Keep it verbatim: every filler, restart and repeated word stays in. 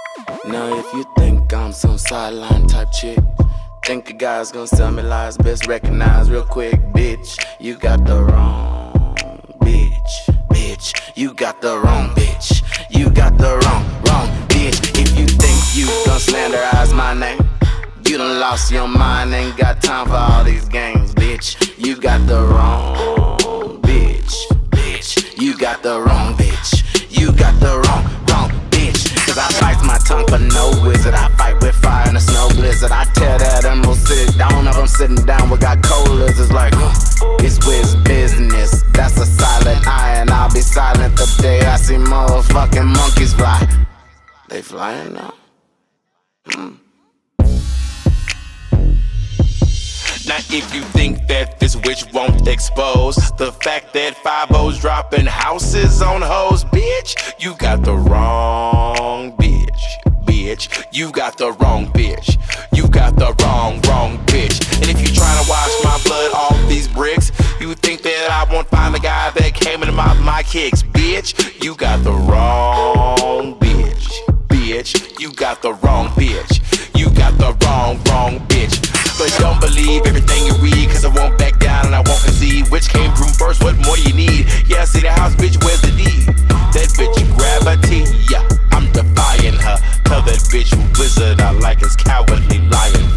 Now if you think I'm some sideline type chick, think a guy's gonna tell me lies, best recognize real quick. Bitch, you got the wrong bitch. Bitch, you got the wrong bitch. You got the wrong, wrong bitch. If you think you gon' slanderize my name, you done lost your mind, ain't got time for all these games. Bitch, you got the wrong bitch. Bitch, you got the wrong bitch. You got the wrong, wrong bitch. Cause I bite my tongue for no wizard. I fight with fire in a snow blizzard. I tear that emerald city down if I'm sitting down. We got cold lizards like, it's whiz business. That's a silent eye, and I'll be silent the day I see motherfucking monkeys fly. They flying now? Hmm. Now if you think that this witch won't expose the fact that five O's dropping houses on hoes, bitch, you got the wrong bitch. Bitch, you got the wrong bitch. You got the wrong, wrong bitch. And if you tryna wash my blood off these bricks, you think that I won't find the guy that came into my, my kicks. Bitch, you got the wrong bitch. Bitch, you got the wrong bitch. You got the wrong, wrong bitch. But don't believe everything you read, cause I won't back down and I won't concede. Which came from first, what more you need? Yeah, I see the house, bitch, where's the deed? That bitch gravity, yeah, I'm defying her. Tell that bitch wizard I like his cowardly lion.